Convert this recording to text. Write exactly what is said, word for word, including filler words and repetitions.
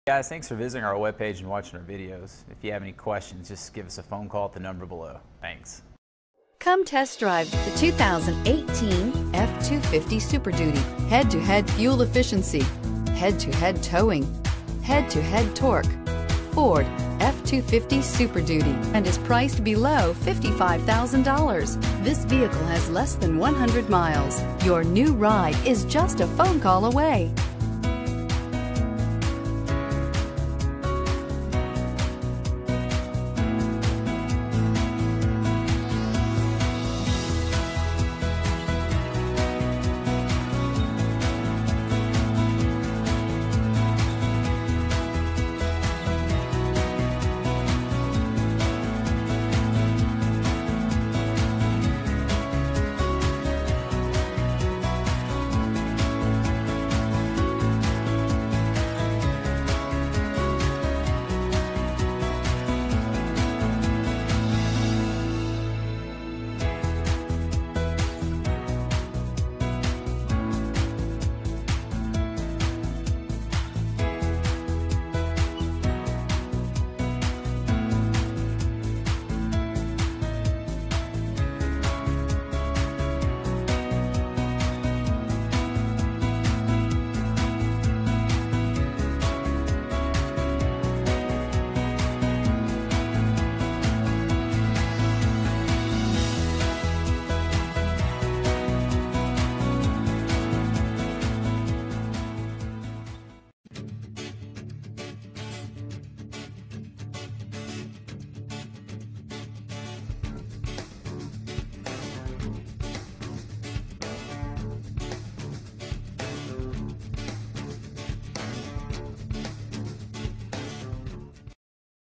Guys, thanks for visiting our webpage and watching our videos. If you have any questions, just give us a phone call at the number below. Thanks. Come test drive the two thousand eighteen F two fifty Super Duty. Head-to-head fuel efficiency, head-to-head towing, head-to-head torque. Ford F two fifty Super Duty and is priced below fifty-five thousand dollars. This vehicle has less than one hundred miles. Your new ride is just a phone call away.